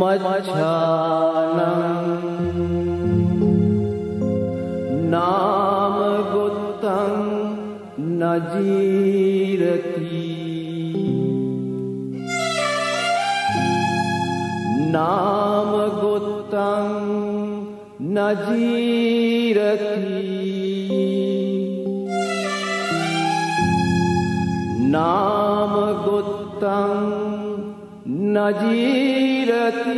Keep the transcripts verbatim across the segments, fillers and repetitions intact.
नाम गुत्तं न जीरति नाम गुत्तं न जीरति नाम गुत्तं न जीरति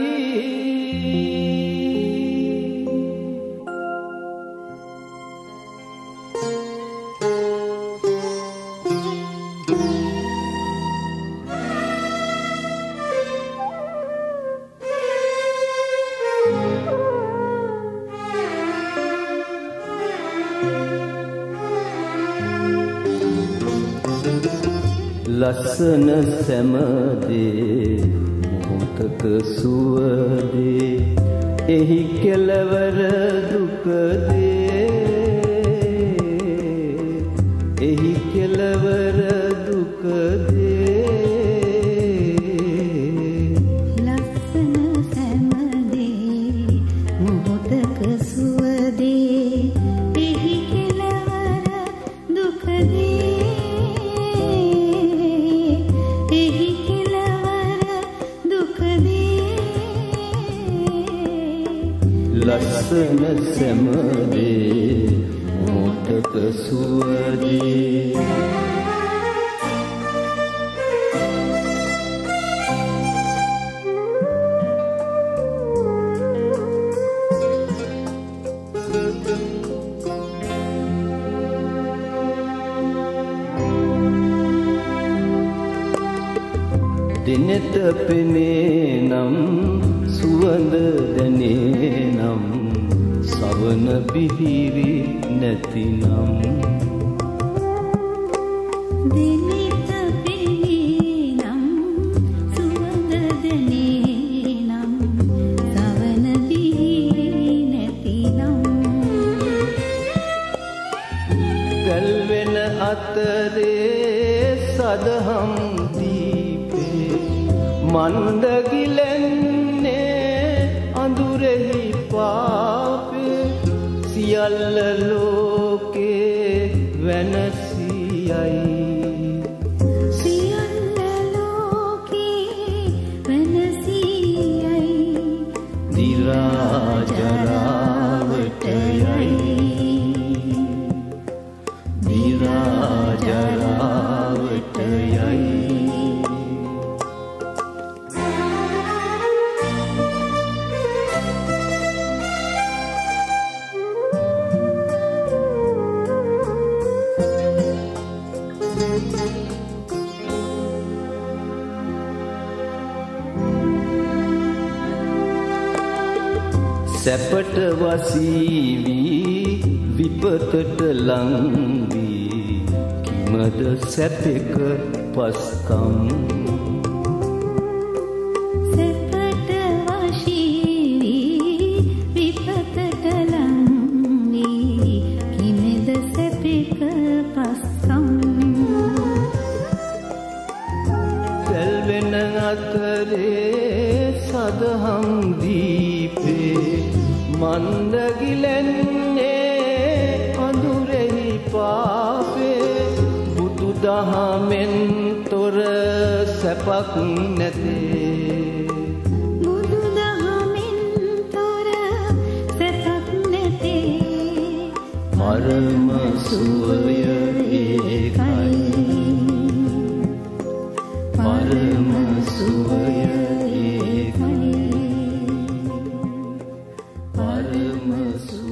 लसन सैमदे मोहतक सुवदे एही केलवर दुख दे एही केलवर दुख दे लसन सैमदे मोहतक सुवदे एही केलवर दुख दे लसन सैमदे मोहतक सुवदे दिनेत पेने නම් සුවඳ දැනේ නම් සවන පිහිරි නැතිනම් දිනෙත පෙනේ නම් සුවඳ දැනේ නම් සවන පිහිරි නැතිනම් ගල් වෙන අතරේ සදහම් මන්ද ගිලෙන්නේ අඳුරෙහි පාපේ සියල්ල ලෝකේ වෙනසියයි සියල්ල ලෝකේ වෙනසියයි දිරාජරාවට යයි දිරාජරාවට යයි සැපට වසීවි විපතට ලං වී කිමද සැපක පස්කම් සැපට වසීවි විපතට ලං වී කිමද සැපක පස්කම් දැල් වෙන අතරේ සදහම් දීපේ මන්ද ගිලෙන්නේ අඳුරෙහි පාපේ බුදු දහමෙන් තොර සැපක් නැතේ බුදු දහමෙන් තොර සැපක් නැතේ පරම සුවය ඒකයි පරම සුවය ඒකයි පරම සුවය